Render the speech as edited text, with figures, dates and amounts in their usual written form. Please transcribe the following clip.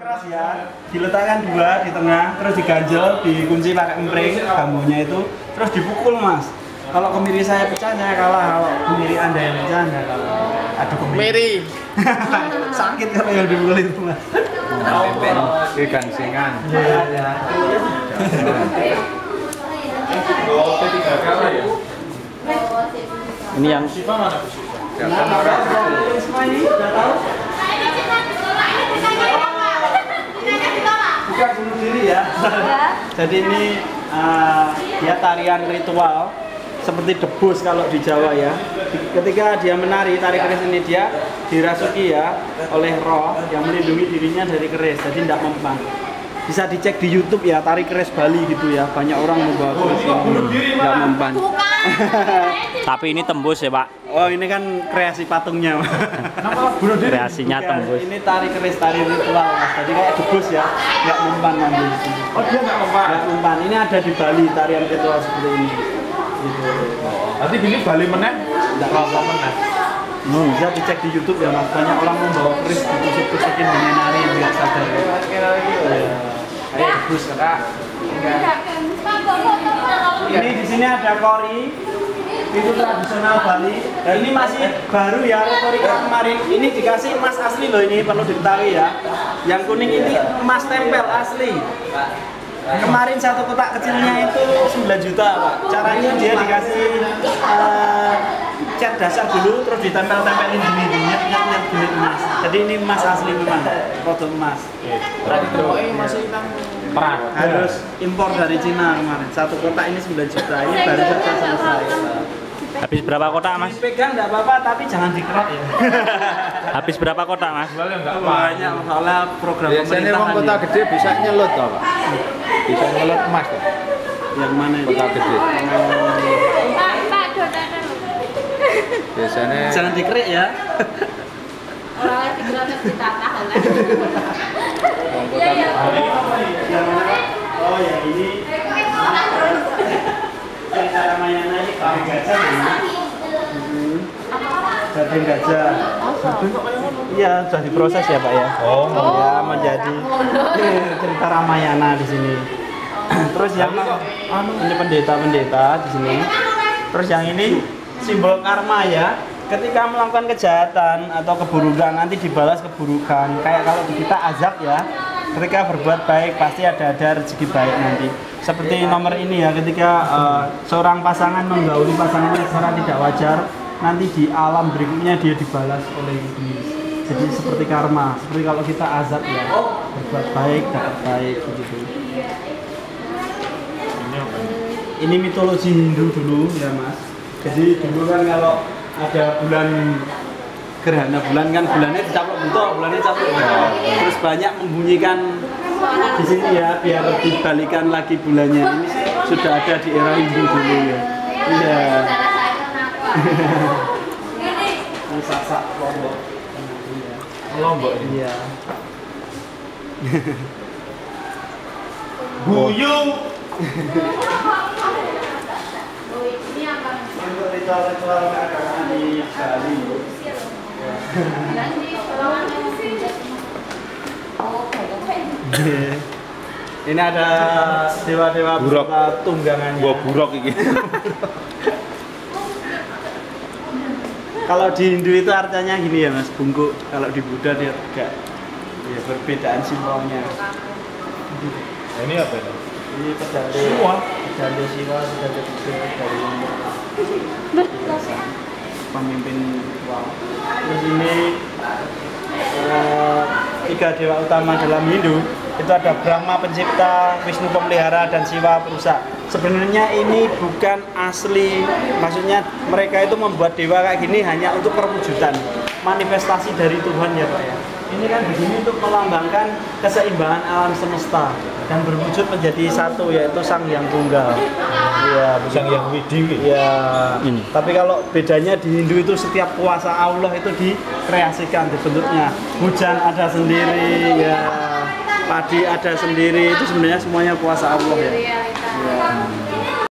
keras ya, diletakkan dua di tengah, terus diganjel, dikunci pakai empring bambunya itu, terus dipukul mas. Kalau kemiri saya pecah saya kalah, kalau kemiri anda yang pecah anda kalah. Aduh kemiri. Sakit kalau yang dipukul itu mas. Ini gansingan. Iya. Ini yang bukan bunuh diri ya. Jadi ini dia tarian ritual seperti debus kalau di Jawa ya. Ketika dia menari tari keris ini dia dirasuki ya oleh roh yang melindungi dirinya dari keris, jadi tidak mempan. Bisa dicek di YouTube ya, tari keris Bali gitu ya. Banyak orang membawa keris ini nggak mempan. tapi ini tembus ya Pak. Oh ini kan kreasi patungnya. Kreasinya Bukan, tembus. ini tari keris, tari ritual mas. Jadi kayak debus ya, nggak mempan nanti. Oh dia nggak mempan. Nggak mempan. Ini ada di Bali tarian ritual seperti ini. Gitu. Nanti gini Bali meneh. Nggak apa meneh. Bisa dicek di YouTube ya mas. Banyak orang membawa keris ditusuk-tusukin dengan nari nggak sadar. Kayak debus kakak. Ini di sini ada kori. Itu tradisional Bali. Dan ini masih baru ya, retorika kemarin. Ini dikasih emas asli loh, ini perlu diketahui ya. Yang kuning ini emas tempel asli. Kemarin satu kotak kecilnya itu 9 juta Pak. Caranya dia dikasih cat dasar dulu, terus ditempel-tempelin gini, nyet-nyet gini emas. Jadi ini emas asli memang, produk emas. Harus impor dari Cina kemarin. Satu kotak ini 9 juta. Ini baru saja selesai. Habis berapa kotak Mas? Dipegang nggak apa-apa, tapi jangan dikerok ya. Habis berapa kotak Mas? Banyak, soalnya program Biasanya pemerintah orang kan kota ya. gede bisa nyelut toh Pak. Bisa nyelut emas toh. Yang mana itu? Kota gede. Biasanya Jangan dikerik ya. Orang digerak ditata lah. orang kota Yang mana? Oh ya ini. Cerita Ramayana ini kalau gajah ini. Daging gajah. Iya, sudah diproses ya Pak ya. Oh. Ya menjadi cerita Ramayana di sini. Terus yang ini pendeta-pendeta di sini. Terus yang ini simbol karma ya. Ketika melakukan kejahatan atau keburukan nanti dibalas keburukan. Kayak kalau kita azab ya. Ketika berbuat baik pasti ada rezeki baik nanti. Seperti nomor ini ya, ketika seorang pasangan menggauli pasangannya secara tidak wajar, nanti di alam berikutnya dia dibalas oleh iblis. Jadi seperti karma, seperti kalau kita azab ya, berbuat baik dapat baik begitu. Ini mitologi Hindu dulu ya mas. Jadi dulu kan kalau ada bulan gerhana bulan kan bulannya dicaplok bentuk, bulannya caplok bentuk. Terus banyak membunyikan di sini ya biar dibalikan lagi bulannya. Ini sudah ada di era Hindu dulu ya. Iya. Ini sasak Lombok. Lombok. Iya. Buyung. Untuk ritual-ritual keagamaan di Bali. Ini ada dewa-dewa Buruk. tunggangannya. Gua buruk iki. Kalau di Hindu itu artinya gini ya mas, bungkuk. Kalau di Buddha dia enggak. Ya perbedaan simbolnya. Ini apa ini? Ini pedale Siwa sudah ketiga dari pemimpin ritual. Terus ini tiga dewa utama dalam Hindu itu ada Brahma pencipta, Wisnu pemelihara, dan Siwa perusak. Sebenarnya ini bukan asli, maksudnya mereka itu membuat dewa kayak gini hanya untuk perwujudan, manifestasi dari Tuhan ya Pak ya. Ini kan begini untuk melambangkan keseimbangan alam semesta dan berwujud menjadi satu yaitu Sang Hyang Tunggal. Ya, Sang Hyang Widi. ya. Ini. Tapi kalau bedanya di Hindu itu setiap kuasa Allah itu dikreasikan dibentuknya. Hujan ada sendiri ya. Padi ada sendiri, itu sebenarnya semuanya kuasa Allah ya.